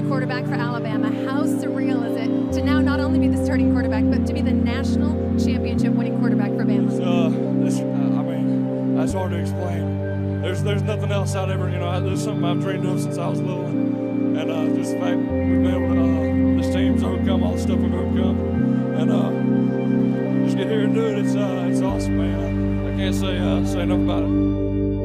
quarterback for Alabama. How surreal is it to now not only be the starting quarterback, but to be the national championship winning quarterback for Bama? I mean, that's hard to explain. There's nothing else I'd ever, there's something I've dreamed of since I was little. And just the fact we've been able to, this team's overcome all the stuff we've overcome. And just get here and do it, it's awesome, man. I can't say enough about it.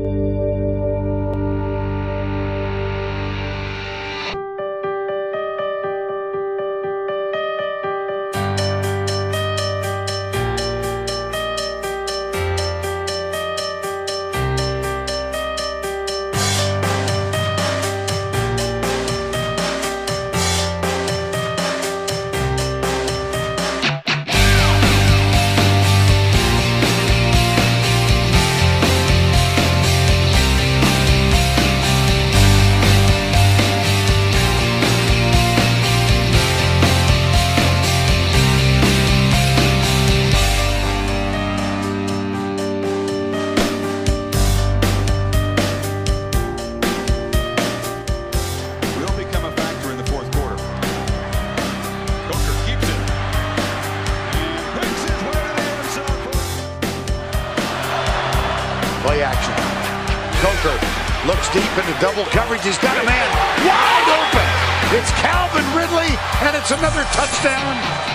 Play action. Coker looks deep into double coverage. He's got a man wide open. It's Calvin Ridley, and it's another touchdown.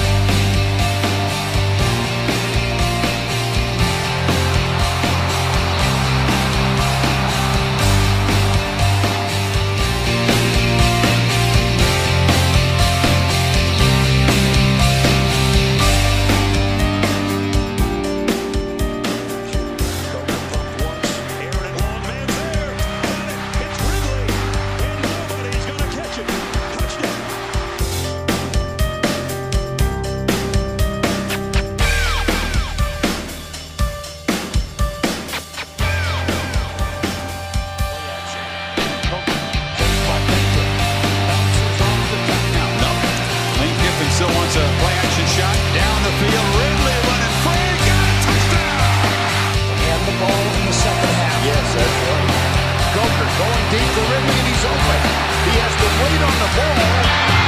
Still wants a play-action shot down the field. Ridley running free, got a touchdown! And the ball in the second half. Yes, that's right. Coker going deep for Ridley, and he's open. He has to wait on the ball.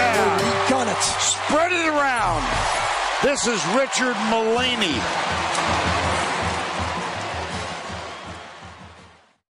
Touchdown! Spread it around. This is Richard Mullaney.